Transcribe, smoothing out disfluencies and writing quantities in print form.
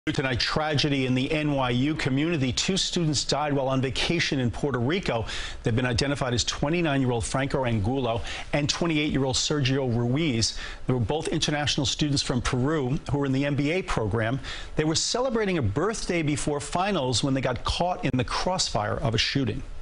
Tonight, tragedy in the NYU community. Two students died while on vacation in Puerto Rico. They've been identified as 29-year-old Franco Angulo and 28-year-old Sergio Ruiz. They were both international students from Peru who were in the MBA program. They were celebrating a birthday before finals when they got caught in the crossfire of a shooting.